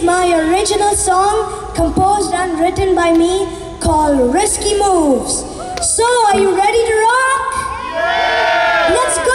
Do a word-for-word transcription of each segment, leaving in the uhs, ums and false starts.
is my original song, composed and written by me, called Risky Moves. So, are you ready to rock? Yeah! Let's go!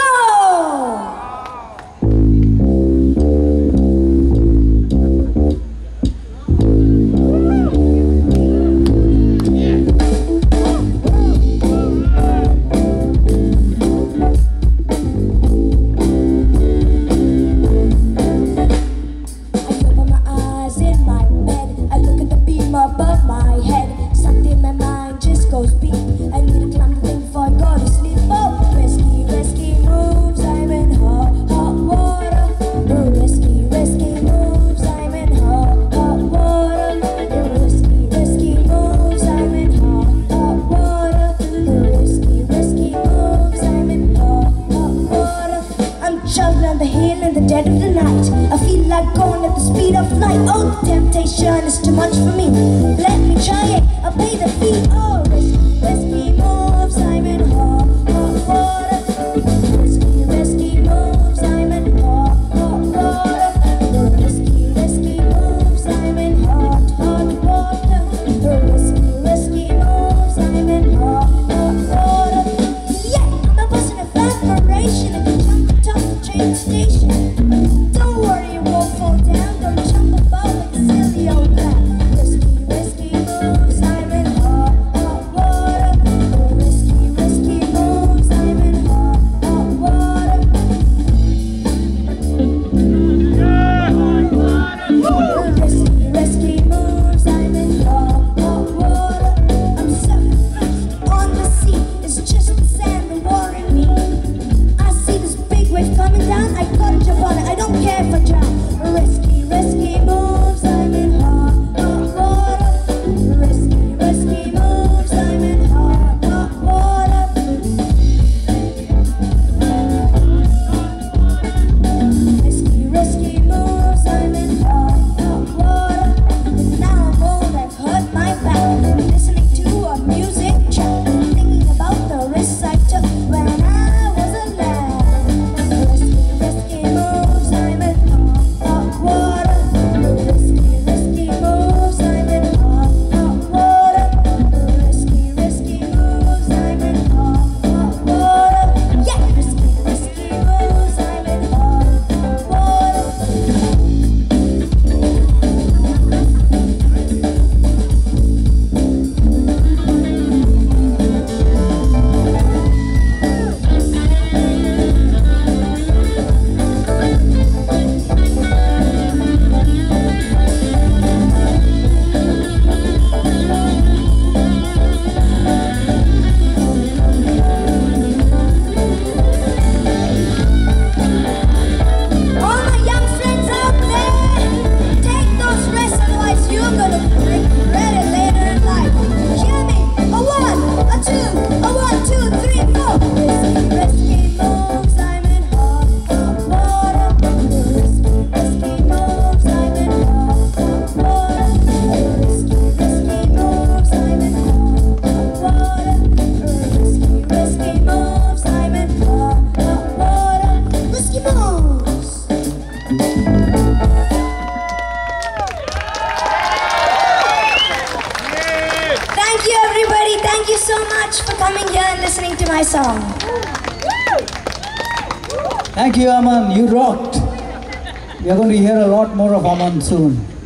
The hill in the dead of the night, I feel like going at the speed of light. Oh, the temptation is too much for me. Let me try it, I'll pay the fee. Oh, risky, risky moves, I'm in hot, hot water. Risky, risky moves, I'm in hot, hot water. Risky, risky moves, I'm in hot, hot water. Risky, risky moves, I'm in hot, hot water. Yeah, I'm a bus in a vibration. If you jump the top of the train station, don't worry, you won't fall down. Don't jump about like a silly old man. Risky, risky moves, I'm in hot, hot water. Risky, risky moves, I'm in hot, hot water. Risky, risky moves, I'm in hot, hot water. I'm surfing on the sea, it's just the sand and water in me. I see this big wave coming down, I gotta jump on it, I don't care if I drown. Risky, risky moves, I'm in hot, hot water. Risky, risky moves, I'm in hot, hot water. Risky, risky moves, I'm in hot, hot water. And now I'm old, I've hurt my back, listening to a music track, thinking about the risks I took when I was a lad. Risky, risky moves, I'm in hot, hot water. Risky, risky moves, I'm in hot, hot water. Risky, risky moves, I'm in hot, hot water. Yeah, risky, risky moves, I'm in hot, hot water. All my young friends out there, take those risks, otherwise you're gonna regret it later in life. Hear me? A one, a two, a one, two, three, four. Risky, risky moves, I'm in hot, hot water. Risky, risky moves, I'm in hot, hot water. Risky, risky moves, I'm in hot, hot water. Risky, risky moves, I'm in hot, hot water. Risky moves. Thank you, everybody. Thank you so much for coming here and listening to my song. Thank you, Aman. You rocked. We are going to hear a lot more of Aman soon.